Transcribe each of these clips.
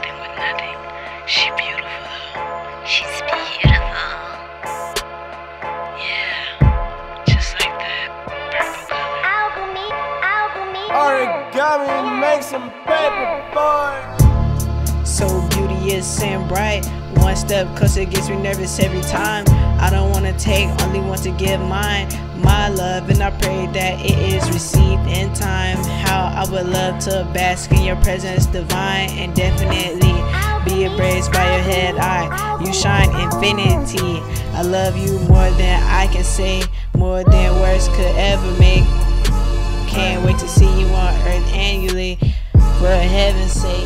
nothing with nothing. She beautiful though. She's beautiful. Yeah, just like that purple color. Origami, make some paper, boy. So beauteous and bright, one step closer gets me nervous every time. I don't wanna take, only want to give mine, my love, and I pray that it is received in time. How I would love to bask in your presence divine, and definitely be embraced by your head eye. You shine infinity. I love you more than I can say, more than words could ever make. Can't wait to see you on earth annually, for heaven's sake.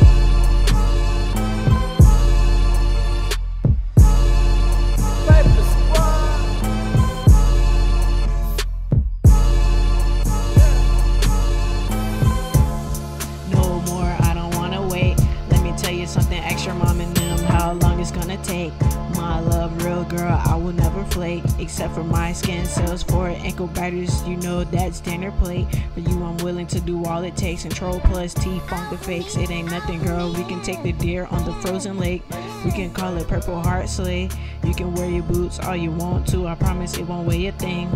Something extra, mom and them, how long it's gonna take. My love, real girl, I will never flake, except for my skin cells for ankle biters. You know that's standard plate. For you, I'm willing to do all it takes. Control plus T, funk the fakes. It ain't nothing, girl. We can take the deer on the frozen lake. We can call it Purple Heart Sleigh. You can wear your boots all you want to. I promise it won't weigh a thing.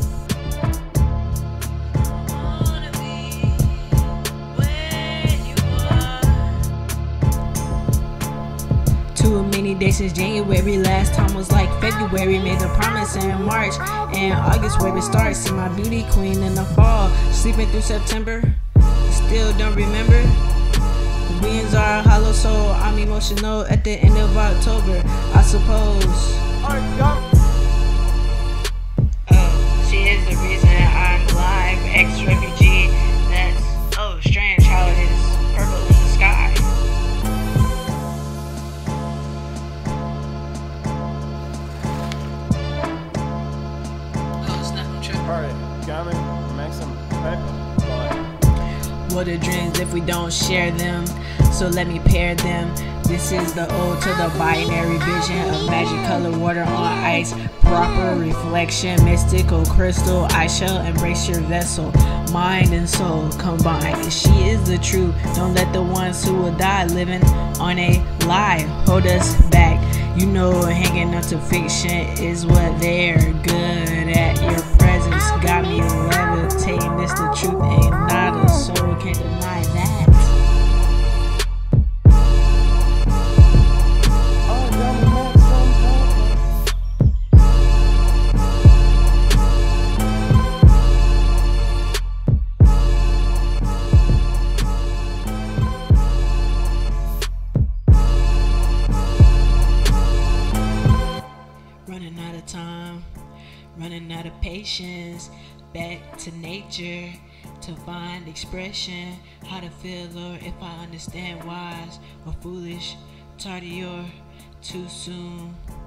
Too many days since January, last time was like February. Made a promise in March and August where it starts. See my beauty queen in the fall, sleeping through September, still don't remember. The winds are hollow, so I'm emotional at the end of October, I suppose. She is the reason I'm alive, ex-refugee. That's strange how it is purple in the sky. What are dreams if we don't share them? So let me pair them. This is the ode to the binary vision of magic color water on ice. Proper reflection, mystical crystal. I shall embrace your vessel, mind and soul combined. She is the truth. Don't let the ones who will die living on a lie hold us back. You know, hanging up to fiction is what they're good at. Your presence got me levitating. This the truth, ain't not a soul can deny that. Running out of time, running out of patience, back to nature to find expression. How to feel, or if I understand, wise or foolish, tardy or too soon.